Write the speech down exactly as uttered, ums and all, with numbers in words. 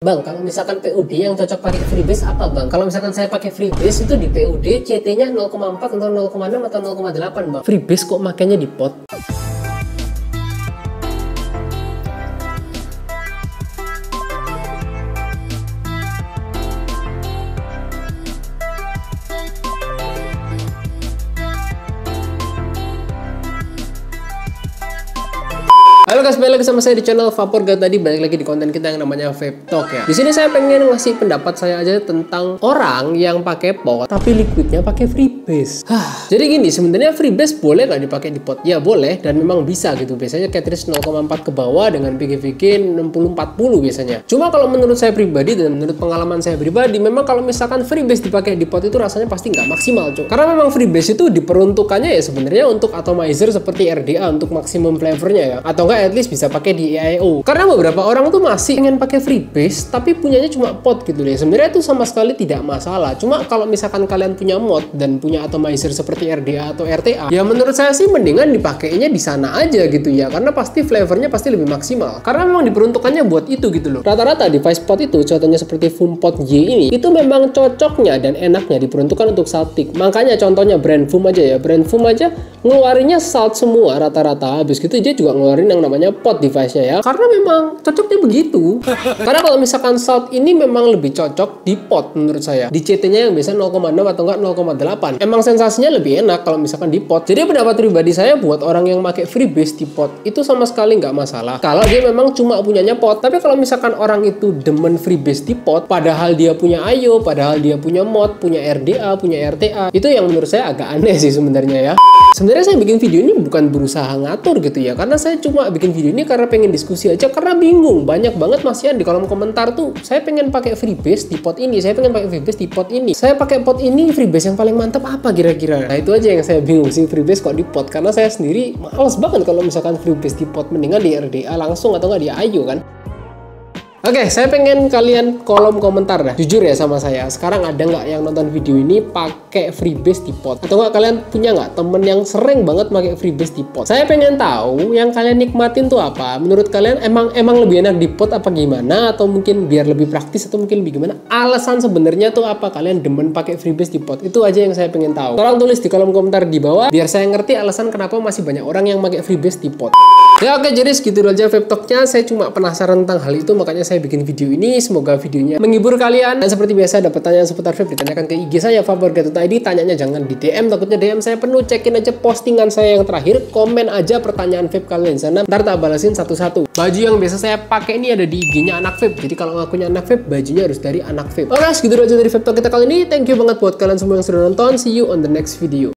Bang, kalau misalkan P U D yang cocok pakai Freebase apa Bang? Kalau misalkan saya pakai Freebase itu di P U D C T-nya nol koma empat atau nol koma enam atau nol koma delapan Bang. Freebase kok makanya di pot? Halo guys, balik lagi sama saya di channel Vapor. Gak tadi balik lagi di konten kita yang namanya Vape Talk ya. Di sini saya pengen ngasih pendapat saya aja tentang orang yang pakai pot tapi liquidnya pakai Freebase. Hah, jadi gini, sebenarnya Freebase boleh nggak dipakai di pot? Ya boleh, dan memang bisa gitu. Biasanya cartridge nol koma empat ke bawah dengan P G V G enam puluh empat puluh biasanya. Cuma kalau menurut saya pribadi dan menurut pengalaman saya pribadi, memang kalau misalkan Freebase dipakai di pot itu rasanya pasti nggak maksimal, cuy. Karena memang Freebase itu diperuntukannya ya sebenarnya untuk atomizer seperti R D A untuk maksimum flavornya ya, atau enggak at least bisa pakai di I O. Karena beberapa orang tuh masih ingin pakai Freebase tapi punyanya cuma pot gitu deh. Sebenarnya itu sama sekali tidak masalah. Cuma kalau misalkan kalian punya mod dan punya atomizer seperti R D A atau R T A, ya menurut saya sih mendingan dipakainya di sana aja gitu ya. Karena pasti flavornya pasti lebih maksimal. Karena memang diperuntukannya buat itu gitu loh. Rata-rata device pot itu contohnya seperti Foompot Y ini itu memang cocoknya dan enaknya diperuntukkan untuk saltik. Makanya contohnya brand Foom aja ya. Brand Foom aja ngeluarinnya salt semua rata-rata. Habis gitu dia juga ngeluarin yang namanya pot device-nya ya, karena memang cocoknya begitu. Karena kalau misalkan salt ini memang lebih cocok di pot menurut saya, di C T-nya yang biasa nol koma enam atau enggak nol koma delapan. Emang sensasinya lebih enak kalau misalkan di pot. Jadi pendapat pribadi saya buat orang yang pakai Freebase di pot itu sama sekali nggak masalah kalau dia memang cuma punyanya pot. Tapi kalau misalkan orang itu demen Freebase di pot padahal dia punya I O, padahal dia punya mod, punya R D A, punya R T A, itu yang menurut saya agak aneh sih sebenarnya ya. Sebenarnya saya bikin video ini bukan berusaha ngatur gitu ya, karena saya cuma bikin video ini karena pengen diskusi aja, karena bingung. Banyak banget masihan di kolom komentar tuh, saya pengen pakai Freebase di pot ini, saya pengen pakai Freebase di pot ini, saya pakai pot ini, Freebase yang paling mantap apa kira-kira. Nah itu aja yang saya bingung sih, Freebase kok di pot, karena saya sendiri males banget kalau misalkan Freebase di pot, mendingan di R D A langsung atau nggak di I O kan. Oke, okay, saya pengen kalian kolom komentar dah. Jujur ya sama saya, sekarang ada nggak yang nonton video ini pakai Freebase di pot? Atau nggak kalian punya nggak temen yang sering banget pakai Freebase di pot? Saya pengen tahu yang kalian nikmatin tuh apa. Menurut kalian emang emang lebih enak di pot apa gimana? Atau mungkin biar lebih praktis atau mungkin lebih gimana? Alasan sebenarnya tuh apa kalian demen pakai Freebase di pot? Itu aja yang saya pengen tahu. Tolong tulis di kolom komentar di bawah biar saya ngerti alasan kenapa masih banyak orang yang pakai Freebase di pot. Ya oke, jadi segitu dulu aja Vape Talk-nya. Saya cuma penasaran tentang hal itu, makanya saya bikin video ini. Semoga videonya menghibur kalian. Dan seperti biasa, ada pertanyaan seputar vape ditanyakan ke I G saya vapor dot I D. Tanyanya jangan di D M, takutnya D M saya penuh. Cekin aja postingan saya yang terakhir, komen aja pertanyaan vape kalian di sana. Ntar tak balasin satu-satu. Baju yang biasa saya pakai ini ada di I G-nya Anak Vape. Jadi kalau ngakunya Anak Vape, bajunya harus dari Anak Vape. Oke, segitu dulu aja dari Vape Talk kita kali ini. Thank you banget buat kalian semua yang sudah nonton. See you on the next video.